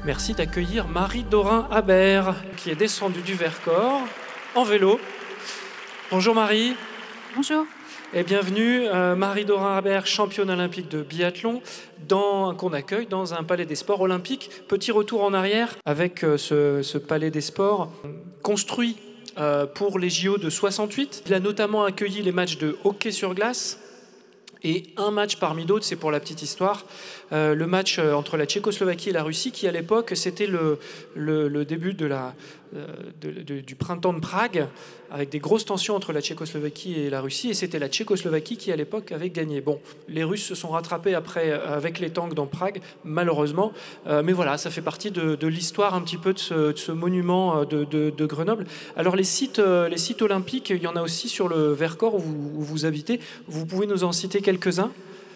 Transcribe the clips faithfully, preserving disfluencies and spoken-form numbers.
Merci d'accueillir Marie Dorin-Habert, qui est descendue du Vercors en vélo. Bonjour Marie. Bonjour. Et bienvenue, euh, Marie Dorin-Habert, championne olympique de biathlon, dans, qu'on accueille dans un palais des sports olympiques. Petit retour en arrière avec euh, ce, ce palais des sports construit euh, pour les J O de soixante-huit. Il a notamment accueilli les matchs de hockey sur glace. Et un match parmi d'autres, c'est pour la petite histoire, euh, le match entre la Tchécoslovaquie et la Russie, qui à l'époque, c'était le, le, le début de la, euh, de, de, du printemps de Prague, avec des grosses tensions entre la Tchécoslovaquie et la Russie, et c'était la Tchécoslovaquie qui à l'époque avait gagné. Bon, les Russes se sont rattrapés après avec les tanks dans Prague, malheureusement, euh, mais voilà, ça fait partie de, de l'histoire un petit peu de ce, de ce monument de, de, de Grenoble. Alors les sites, les sites olympiques, il y en a aussi sur le Vercors où vous, où vous habitez. Vous pouvez nous en citer quelques-uns?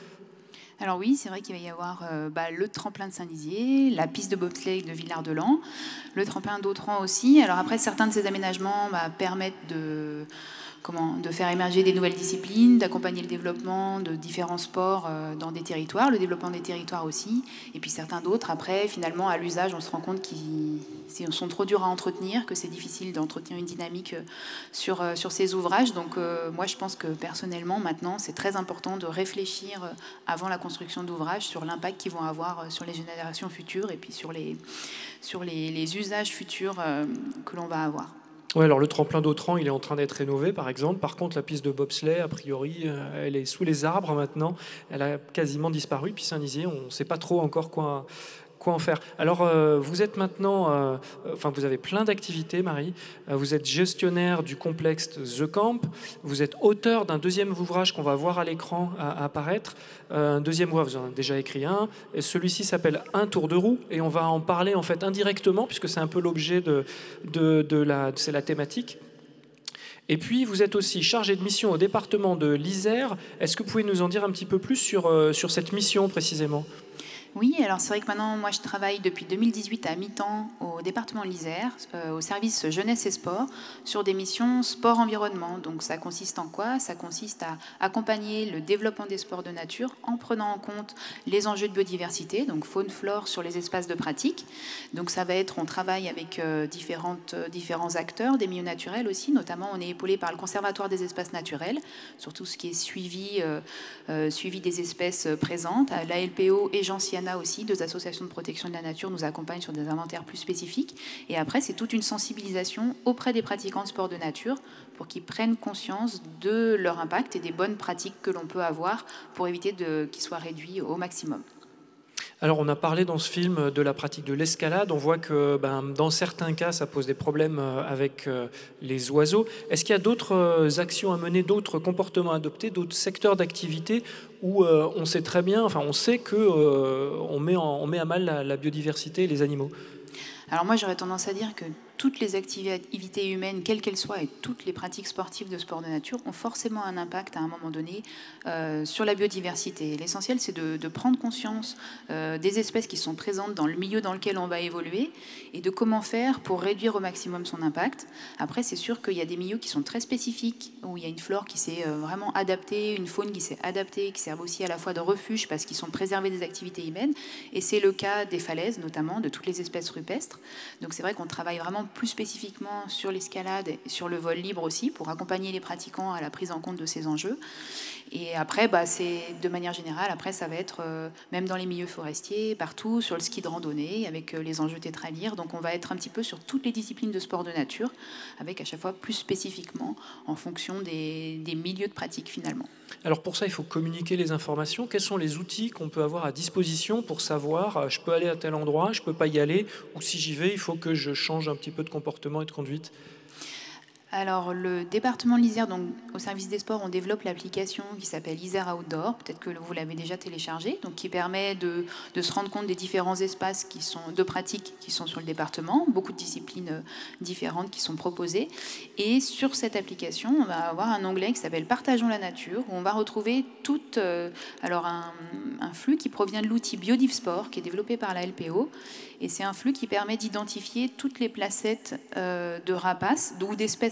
Alors oui, c'est vrai qu'il va y avoir euh, bah, le tremplin de Saint-Dizier, la piste de bobsleigh de Villard-de-Lans, le tremplin d'Autran aussi. Alors après, certains de ces aménagements bah, permettent de, comment, de faire émerger des nouvelles disciplines, d'accompagner le développement de différents sports euh, dans des territoires, le développement des territoires aussi. Et puis certains d'autres, après, finalement, à l'usage, on se rend compte qu'ils sont trop durs à entretenir, que c'est difficile d'entretenir une dynamique sur, sur ces ouvrages. Donc euh, moi, je pense que personnellement, maintenant, c'est très important de réfléchir avant la construction d'ouvrages sur l'impact qu'ils vont avoir sur les générations futures et puis sur les, sur les, les usages futurs euh, que l'on va avoir. Ouais, alors le tremplin d'Autran, il est en train d'être rénové, par exemple. Par contre, la piste de bobsleigh, a priori, euh, elle est sous les arbres maintenant. Elle a quasiment disparu. Puis Saint-Dizier, on ne sait pas trop encore quoi, quoi en faire. Alors, euh, vous êtes maintenant... Euh, enfin, vous avez plein d'activités, Marie. Euh, vous êtes gestionnaire du complexe The Camp. Vous êtes auteur d'un deuxième ouvrage qu'on va voir à l'écran à, à apparaître. Euh, un deuxième ouvrage, vous en avez déjà écrit un. Celui-ci s'appelle Un tour de roue. Et on va en parler, en fait, indirectement, puisque c'est un peu l'objet de, de, de la... C'est la thématique. Et puis, vous êtes aussi chargé de mission au département de l'Isère. Est-ce que vous pouvez nous en dire un petit peu plus sur, euh, sur cette mission, précisément ? Oui, alors c'est vrai que maintenant, moi, je travaille depuis deux mille dix-huit à mi-temps au département de l'Isère, euh, au service jeunesse et sport, sur des missions sport-environnement. Donc ça consiste en quoi? Ça consiste à accompagner le développement des sports de nature en prenant en compte les enjeux de biodiversité, donc faune-flore sur les espaces de pratique. Donc ça va être, on travaille avec euh, différentes, euh, différents acteurs des milieux naturels aussi, notamment on est épaulé par le Conservatoire des espaces naturels, sur tout ce qui est suivi, euh, euh, suivi des espèces présentes, l'A L P O et Gentiana aussi, deux associations de protection de la nature nous accompagnent sur des inventaires plus spécifiques. Et après, c'est toute une sensibilisation auprès des pratiquants de sport de nature pour qu'ils prennent conscience de leur impact et des bonnes pratiques que l'on peut avoir pour éviter de, qu'ils soient réduits au maximum. Alors, on a parlé dans ce film de la pratique de l'escalade. On voit que ben, dans certains cas, ça pose des problèmes avec les oiseaux. Est-ce qu'il y a d'autres actions à mener, d'autres comportements à adopter, d'autres secteurs d'activité où euh, on sait très bien, enfin, on sait qu'on euh, met, on met à mal la, la biodiversité et les animaux? Alors moi, j'aurais tendance à dire que toutes les activités humaines, quelles qu'elles soient, et toutes les pratiques sportives de sport de nature ont forcément un impact à un moment donné euh, sur la biodiversité. L'essentiel, c'est de, de prendre conscience euh, des espèces qui sont présentes dans le milieu dans lequel on va évoluer et de comment faire pour réduire au maximum son impact. Après, c'est sûr qu'il y a des milieux qui sont très spécifiques, où il y a une flore qui s'est vraiment adaptée, une faune qui s'est adaptée, qui servent aussi à la fois de refuge parce qu'ils sont préservés des activités humaines. Et c'est le cas des falaises, notamment, de toutes les espèces rupestres. Donc c'est vrai qu'on travaille vraiment plus spécifiquement sur l'escalade et sur le vol libre aussi, pour accompagner les pratiquants à la prise en compte de ces enjeux. Et après, bah, c'est de manière générale, après ça va être euh, même dans les milieux forestiers, partout, sur le ski de randonnée, avec euh, les enjeux tétraliers. Donc on va être un petit peu sur toutes les disciplines de sport de nature, avec à chaque fois plus spécifiquement en fonction des, des milieux de pratique finalement. Alors pour ça, il faut communiquer les informations. Quels sont les outils qu'on peut avoir à disposition pour savoir euh, je peux aller à tel endroit, je ne peux pas y aller, ou si j'y vais, il faut que je change un petit peu de comportement et de conduite? Alors, le département de l'Isère, donc au service des sports, on développe l'application qui s'appelle Isère Outdoor. Peut-être que vous l'avez déjà téléchargée, donc qui permet de, de se rendre compte des différents espaces qui sont, de pratique qui sont sur le département, beaucoup de disciplines différentes qui sont proposées. Et sur cette application, on va avoir un onglet qui s'appelle Partageons la nature, où on va retrouver tout, euh, alors un, un flux qui provient de l'outil BiodiveSport, qui est développé par la L P O. Et c'est un flux qui permet d'identifier toutes les placettes euh, de rapaces ou d'espèces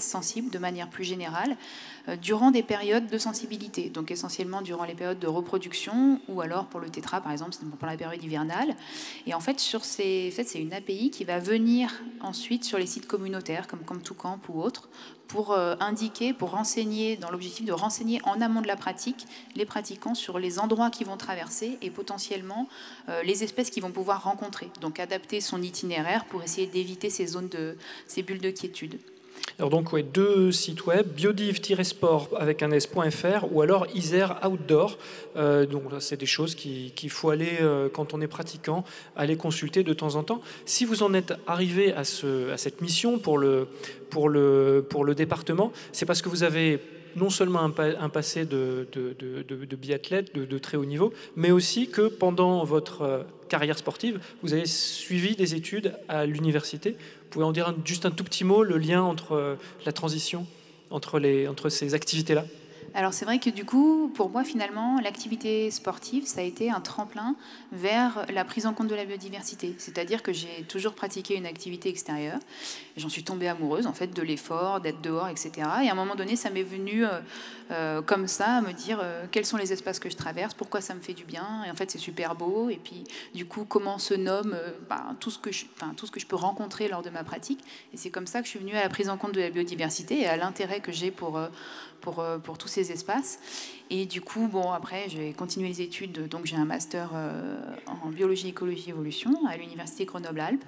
sensibles de manière plus générale euh, durant des périodes de sensibilité, donc essentiellement durant les périodes de reproduction ou alors pour le tétra par exemple, c'est pour la période hivernale. Et en fait, sur ces, en fait, c'est une A P I qui va venir ensuite sur les sites communautaires comme Camp to Camp ou autres pour euh, indiquer, pour renseigner, dans l'objectif de renseigner en amont de la pratique les pratiquants sur les endroits qu'ils vont traverser et potentiellement euh, les espèces qu'ils vont pouvoir rencontrer. Donc adapter son itinéraire pour essayer d'éviter ces zones de, ces bulles de quiétude. Alors donc, ouais, deux sites web, biodiv-sport avec un s.fr ou alors Isère Outdoor. Euh, donc là, c'est des choses qu'il qu'il faut aller, euh, quand on est pratiquant, aller consulter de temps en temps. Si vous en êtes arrivé à, ce, à cette mission pour le, pour le, pour le département, c'est parce que vous avez non seulement un, pa un passé de, de, de, de, de biathlète de, de très haut niveau, mais aussi que pendant votre euh, carrière sportive, vous avez suivi des études à l'université. Vous pouvez en dire un, juste un tout petit mot, le lien entre euh, la transition entre, les, entre ces activités-là? Alors c'est vrai que du coup, pour moi finalement, l'activité sportive, ça a été un tremplin vers la prise en compte de la biodiversité. C'est-à-dire que j'ai toujours pratiqué une activité extérieure. J'en suis tombée amoureuse en fait de l'effort, d'être dehors, et cetera. Et à un moment donné, ça m'est venu euh, euh, comme ça, à me dire euh, quels sont les espaces que je traverse, pourquoi ça me fait du bien. Et en fait, c'est super beau. Et puis du coup, comment se nomme euh, bah, tout ce que je, enfin, tout ce que je peux rencontrer lors de ma pratique. Et c'est comme ça que je suis venue à la prise en compte de la biodiversité et à l'intérêt que j'ai pour euh, Pour, pour tous ces espaces. Et du coup, bon, après, j'ai continué les études. Donc, j'ai un master euh, en biologie, écologie, évolution à l'université Grenoble-Alpes.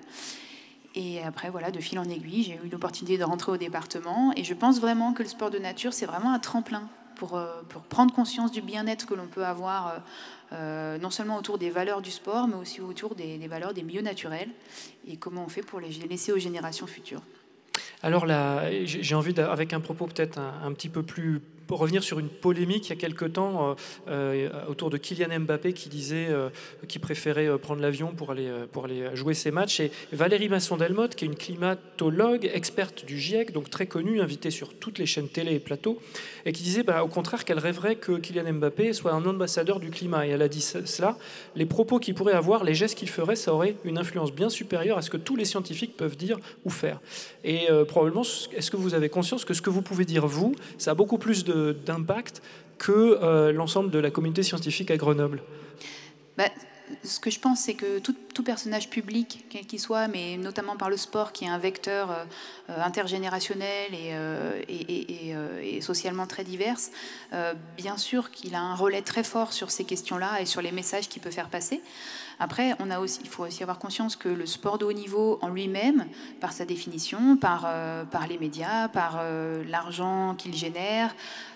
Et après, voilà, de fil en aiguille, j'ai eu l'opportunité de rentrer au département. Et je pense vraiment que le sport de nature, c'est vraiment un tremplin pour, euh, pour prendre conscience du bien-être que l'on peut avoir, euh, euh, non seulement autour des valeurs du sport, mais aussi autour des, des valeurs des milieux naturels. Et comment on fait pour les laisser aux générations futures. Alors là, j'ai envie, avec un propos peut-être un, un petit peu plus... Pour revenir sur une polémique il y a quelque temps euh, autour de Kylian Mbappé qui disait euh, qu'il préférait prendre l'avion pour aller, pour aller jouer ses matchs. Et Valérie Masson-Delmotte, qui est une climatologue, experte du GIEC, donc très connue, invitée sur toutes les chaînes télé et plateaux, et qui disait bah, au contraire qu'elle rêverait que Kylian Mbappé soit un ambassadeur du climat. Et elle a dit cela, les propos qu'il pourrait avoir, les gestes qu'il ferait, ça aurait une influence bien supérieure à ce que tous les scientifiques peuvent dire ou faire. Et euh, probablement, est-ce que vous avez conscience que ce que vous pouvez dire, vous, ça a beaucoup plus de d'impact que euh, l'ensemble de la communauté scientifique à Grenoble? Bah, ce que je pense, c'est que tout, tout personnage public, quel qu'il soit, mais notamment par le sport, qui est un vecteur euh, intergénérationnel et, euh, et, et, et, euh, et socialement très divers, euh, bien sûr qu'il a un relais très fort sur ces questions-là et sur les messages qu'il peut faire passer. Après, on a aussi, il faut aussi avoir conscience que le sport de haut niveau en lui-même, par sa définition, par, euh, par les médias, par euh, l'argent qu'il génère,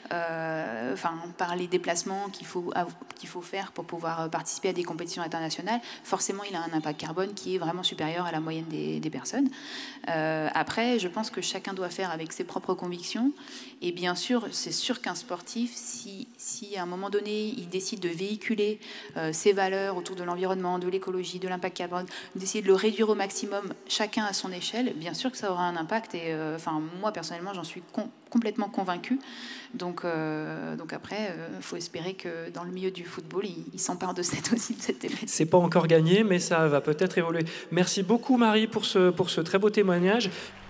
euh, enfin, par les déplacements qu'il faut, qu'il faut faire pour pouvoir participer à des compétitions internationales, forcément, il a un impact carbone qui est vraiment supérieur à la moyenne des, des personnes. Euh, après, je pense que chacun doit faire avec ses propres convictions. Et bien sûr, c'est sûr qu'un sportif, si, si à un moment donné, il décide de véhiculer euh, ses valeurs autour de l'environnement, de l'écologie, de l'impact carbone, d'essayer de le réduire au maximum, chacun à son échelle, bien sûr que ça aura un impact. Et euh, enfin, moi, personnellement, j'en suis con complètement convaincue. Donc, euh, donc après, il euh, faut espérer que dans le milieu du football, il, il s'empare de cette aussi de cette thématique. C'est pas encore gagné, mais ça va peut-être évoluer. Merci beaucoup, Marie, pour ce, pour ce très beau témoignage.